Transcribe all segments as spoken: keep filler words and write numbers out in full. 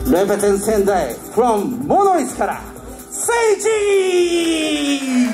レペゼン仙台 from モノイスからセイジ。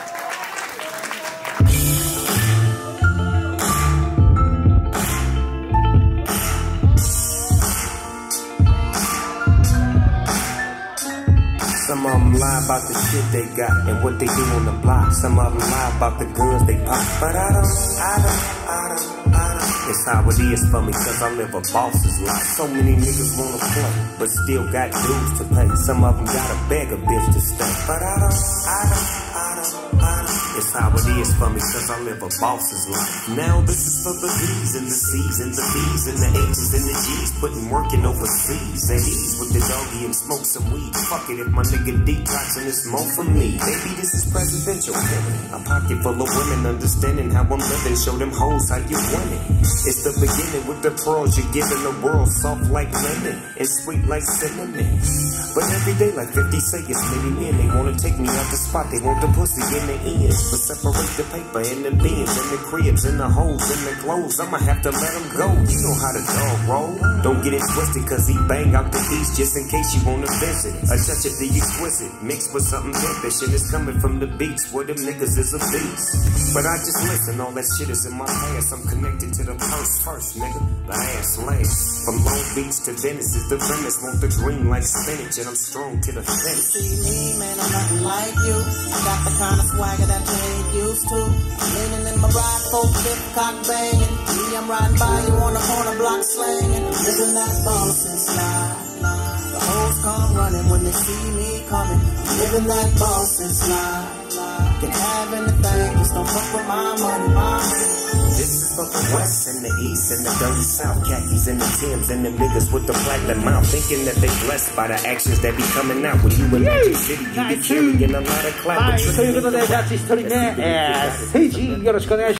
Some of them lie about the shit they got and what they do on the block. Some of them lie about the guns they pop. But I don't, I don't, I don't, I don't. It's how it is for me, cause I live a boss's life. So many niggas wanna play, but still got dues to pay. Some of them gotta beg a bitch to stay. But I don't, I don't, I don't, I don't. It's how it is for me, cause I live a boss's life. Now this is for the B's and the C's and the B's and the H's and the G's. Putting working overseas and ease with the doggy and smoke some weed. Fuck it if my nigga detoxing, it's more for me. Baby, this is presidential. A pocket full of women understanding how I'm living. Show them hoes how you want it. It's the beginning with the pearls you're giving the world. Soft like lemon and sweet like cinnamon. But every day like fifty say it's many men. They wanna take me out the spot. They want the pussy in the end. But separate the paper and the bins and the cribs and the holes and the clothes. I'ma have to let them go. You know how the dog roll. Don't get it twisted cause he bang out the east just in case you wanna visit. A touch of the exquisite mixed with something impish and it's coming from the beach where them niggas is a beast. But I just listen, all that shit is in my past. I'm connected to the purse first, nigga, the ass last. From Long Beach to Venice is the premise. Want the green like spinach and I'm strong to the finish. See me, man, I'm nothing like you. I got the kind of swagger that you ain't used to. Leaning in my ride, folk hip cock banging. Me, I'm riding by you on the corner block slanging. Living that boss inside. The hoes come running when they see me coming. Living that boss inside. Can have anything, just don't fuck with my money, my money. This is for the west and the east and the dirty south. Khakis and the Timbs and the niggas with the platinum mouth. Thinking that they blessed by the actions that be coming out. When you in Magic City, you get carrying a lot of clout. はい、ということでジャッジひとりめ、えー、セイジよろしくお願いします。